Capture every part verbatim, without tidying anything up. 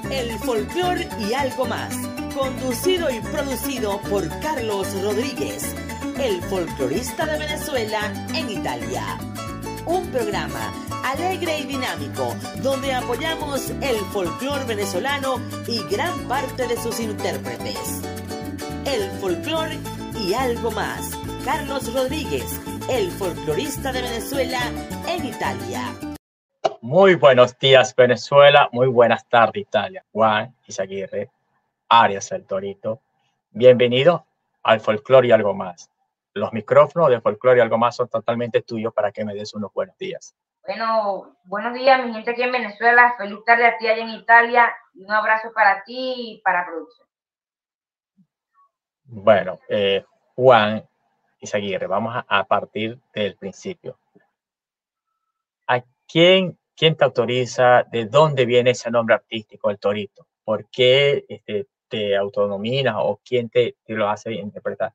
El folclor y algo más, conducido y producido por Carlos Rodríguez, el folclorista de Venezuela en Italia. Un programa alegre y dinámico, donde apoyamos el folclor venezolano y gran parte de sus intérpretes. El folclor y algo más. Carlos Rodríguez, el folclorista de Venezuela en Italia. Muy buenos días, Venezuela. Muy buenas tardes, Italia. Juan Izaguirre, Arias el Torito. Bienvenido al folclor y algo más. Los micrófonos de folclor y algo más son totalmente tuyos para que me des unos buenos días. Bueno, buenos días, mi gente aquí en Venezuela. Feliz tarde a ti allá en Italia. Y un abrazo para ti y para producción. Bueno, eh, Juan Izaguirre, vamos a, a partir del principio. ¿A quién, quién te autoriza? ¿De dónde viene ese nombre artístico, el Torito? ¿Por qué este, te autonominas o quién te, te lo hace interpretar?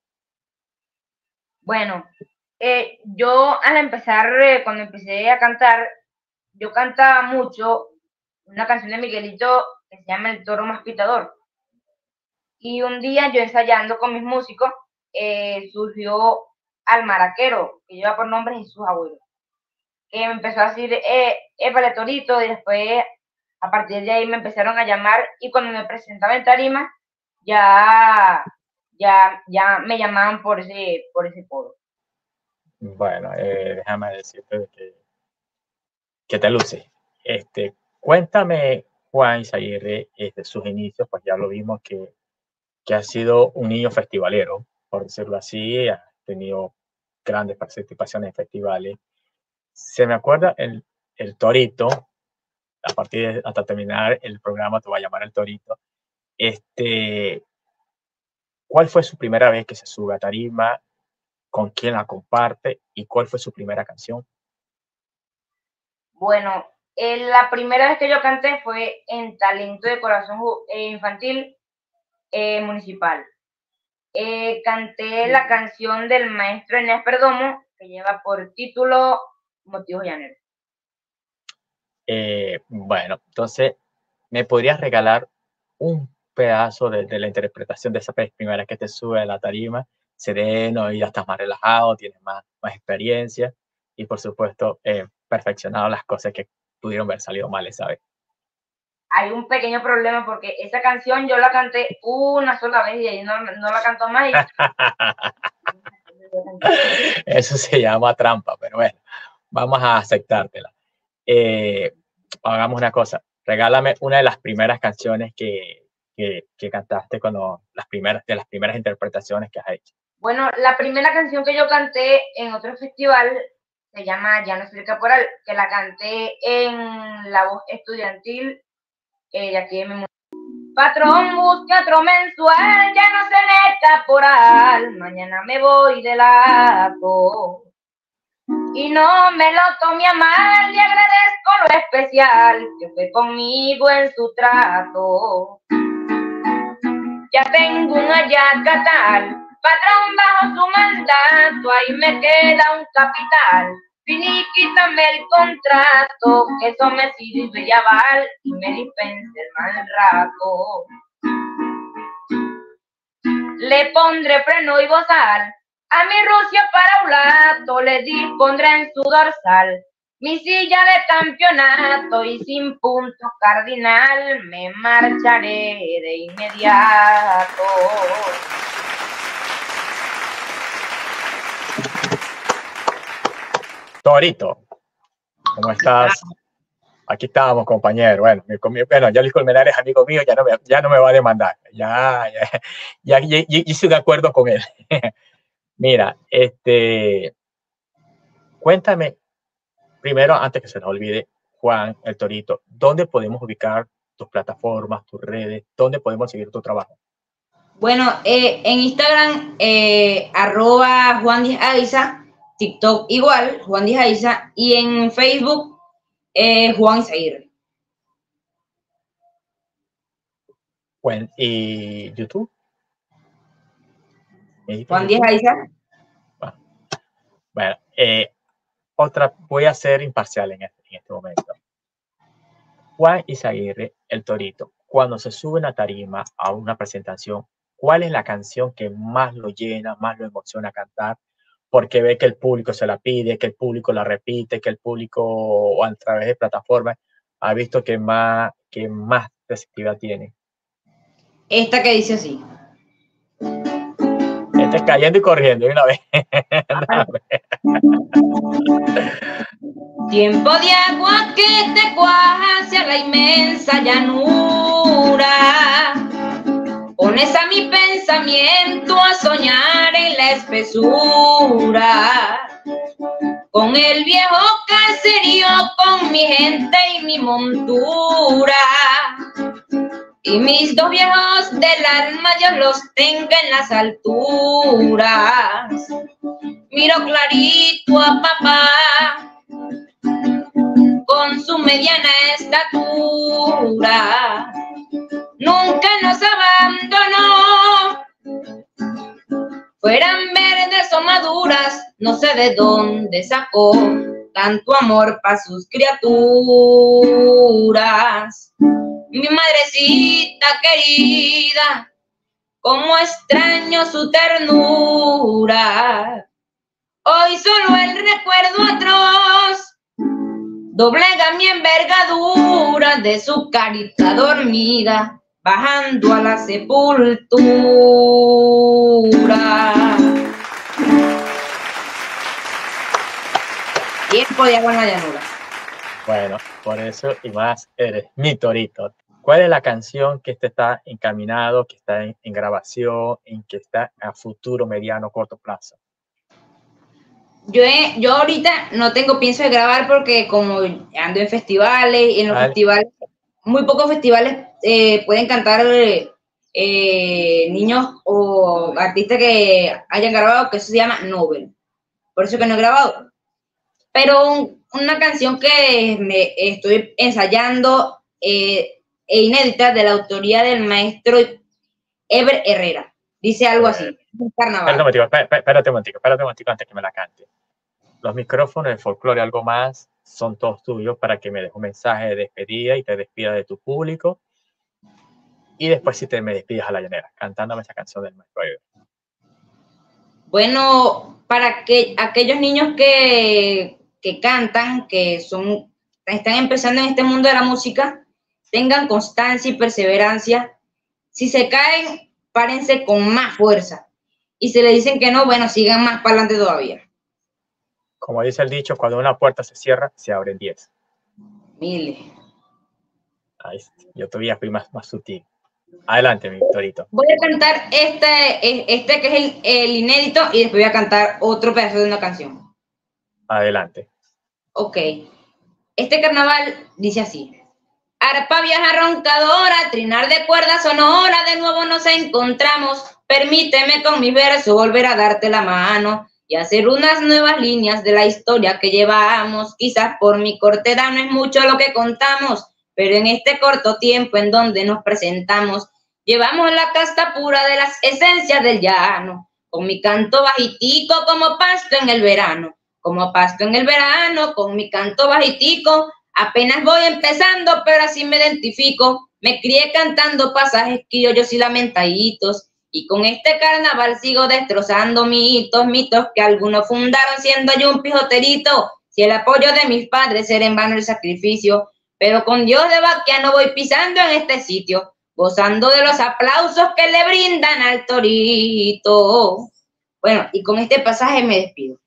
Bueno, eh, yo al empezar, eh, cuando empecé a cantar, yo cantaba mucho una canción de Miguelito que se llama El Toro Más Pitador. Y un día yo ensayando con mis músicos, eh, surgió Al Maraquero, que lleva por nombre Jesús Agüero, que me empezó a decir, eh, épale Torito, y después a partir de ahí me empezaron a llamar, y cuando me presentaba en tarima, ya, ya, ya me llamaban por ese, por ese apodo. Bueno, eh, déjame decirte que, que te luce. Este, cuéntame, Juan Izaguirre, este, sus inicios, pues ya lo vimos que, que ha sido un niño festivalero, por decirlo así, ha tenido grandes participaciones en festivales. Se me acuerda el, el Torito, a partir de hasta terminar el programa te va a llamar el Torito. Este, ¿cuál fue su primera vez que se sube a tarima? ¿Con quién la comparte? ¿Y cuál fue su primera canción? Bueno, eh, la primera vez que yo canté fue en Talento de Corazón eh, Infantil eh, Municipal. Eh, canté la canción del maestro Enéas Perdomo, que lleva por título Motivos Llaneros. Eh, bueno, entonces, ¿me podrías regalar un pedazo de, de la interpretación de esa vez primera que te sube a la tarima? Sereno y ya estás más relajado, tienes más, más experiencia y, por supuesto, eh, perfeccionado las cosas que pudieron haber salido mal esa vez. Hay un pequeño problema porque esa canción yo la canté una sola vez y ahí no, no la canto más. Y... Eso se llama trampa, pero bueno, vamos a aceptártela. Eh, hagamos una cosa, regálame una de las primeras canciones que, que, que cantaste cuando las primeras, de las primeras interpretaciones que has hecho. Bueno, la primera canción que yo canté en otro festival se llama Ya no soy el caporal, que la canté en la voz estudiantil eh, de aquí de mi mundo. Patrón, busque otro mensual, ya no seré caporal, mañana me voy de lago. Y no me lo tome a mal, le agradezco lo especial que fue conmigo en su trato. Ya tengo un ayacatal, patrón bajo su mandato, ahí me queda un capital. Finiquítame el contrato, que eso me sirve ya val y me dispense el mal rato. Le pondré freno y bozal a mi rucio paraulato, le dispondré en su dorsal mi silla de campeonato y sin punto cardinal me marcharé de inmediato. Torito, ¿cómo estás? Aquí estábamos, compañero. Bueno, mi, mi, bueno ya Luis Colmenares es amigo mío, ya no me, ya no me va a demandar. Ya, ya, ya, ya, ya hice un acuerdo con él. Mira, este, cuéntame, primero, antes que se nos olvide, Juan, el Torito, ¿dónde podemos ubicar tus plataformas, tus redes? ¿Dónde podemos seguir tu trabajo? Bueno, eh, en Instagram, eh, arroba Juan Díaz Aiza, TikTok igual, Juan Díaz Aiza, y en Facebook, eh, Juan Izaguirre. Bueno, ¿y YouTube? Juan Díaz Aiza. Bueno, bueno eh, otra, voy a ser imparcial en este, en este momento. Juan Izaguirre, el Torito, cuando se sube a una tarima a una presentación, ¿cuál es la canción que más lo llena, más lo emociona cantar? Porque ve que el público se la pide, que el público la repite, que el público a través de plataformas ha visto que más, que más receptividad tiene. Esta que dice así. Este cayendo y corriendo de una vez. Tiempo de agua que te cuaja hacia la inmensa llanura. Pones a mi pensamiento a soñar en la espesura. Con el viejo caserío, con mi gente y mi montura. Y mis dos viejos del alma Dios los tenga en las alturas. Miro clarito a papá con su mediana estatura. Nunca nos abandonó. Fueran verdes o maduras, no sé de dónde sacó tanto amor para sus criaturas. Mi madrecita querida, cómo extraño su ternura. Hoy solo el recuerdo atroz doblega mi envergadura de su carita dormida, bajando a la sepultura. Tiempo de agua en la llanura. Bueno, por eso y más eres mi Torito. ¿Cuál es la canción que este está encaminado, que está en, en grabación, en que está a futuro, mediano, corto plazo? Yo, he, yo ahorita no tengo pienso de grabar porque como ando en festivales, y en los vale. festivales, muy pocos festivales eh, pueden cantar eh, niños o artistas que hayan grabado, que eso se llama Nobel. Por eso que no he grabado. Pero un, una canción que me estoy ensayando eh, e inédita, de la autoría del maestro Eber Herrera. Dice algo así. Un carnaval. Espérate un momentico, espérate un momentico, espérate un momentico antes que me la cante. Los micrófonos de Folklore Algo Más son todos tuyos para que me des un mensaje de despedida y te despidas de tu público. Y después si te me despidas a la llanera, cantándome esa canción del maestro Eber. Bueno, para que aquellos niños que, que cantan, que son, están empezando en este mundo de la música, tengan constancia y perseverancia. Si se caen, párense con más fuerza. Y si le dicen que no, bueno, sigan más para adelante todavía. Como dice el dicho, cuando una puerta se cierra, se abren diez. Miles. Ahí, yo todavía fui más, más sutil. Adelante, mi Torito. Voy a cantar este, este que es el, el inédito, y después voy a cantar otro pedazo de una canción. Adelante. Ok. Este carnaval dice así. Arpa vieja roncadora, trinar de cuerda sonora, de nuevo nos encontramos. Permíteme con mis versos volver a darte la mano y hacer unas nuevas líneas de la historia que llevamos. Quizás por mi corta edad no es mucho lo que contamos, pero en este corto tiempo en donde nos presentamos, llevamos la casta pura de las esencias del llano, con mi canto bajitico como pasto en el verano, como pasto en el verano, con mi canto bajitico. Apenas voy empezando, pero así me identifico. Me crié cantando pasajes criollos y lamentaditos. Y con este carnaval sigo destrozando mitos, mitos que algunos fundaron siendo yo un pijoterito. Si el apoyo de mis padres era en vano el sacrificio, pero con Dios de vaquiano voy pisando en este sitio, gozando de los aplausos que le brindan al torito. Bueno, y con este pasaje me despido.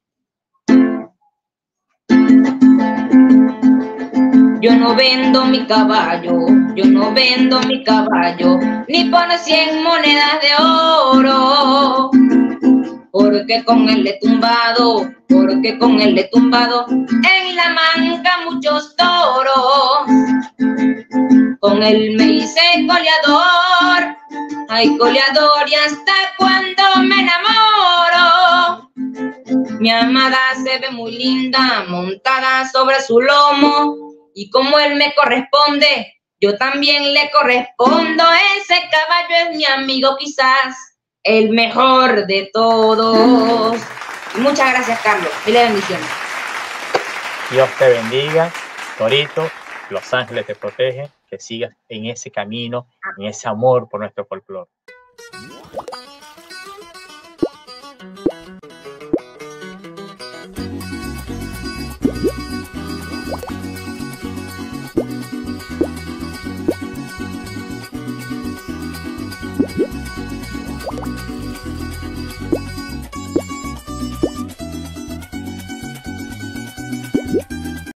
Yo no vendo mi caballo, yo no vendo mi caballo, ni por cien monedas de oro, porque con él he tumbado, porque con él he tumbado en la manga muchos toros. Con él me hice coleador, ay coleador, y hasta cuando me enamoro. Mi amada se ve muy linda, montada sobre su lomo, y como él me corresponde, yo también le correspondo. Ese caballo es mi amigo, quizás el mejor de todos. Y muchas gracias, Carlos. Mil bendiciones. Dios te bendiga, Torito. Los ángeles te protegen, que sigas en ese camino, en ese amor por nuestro folclore.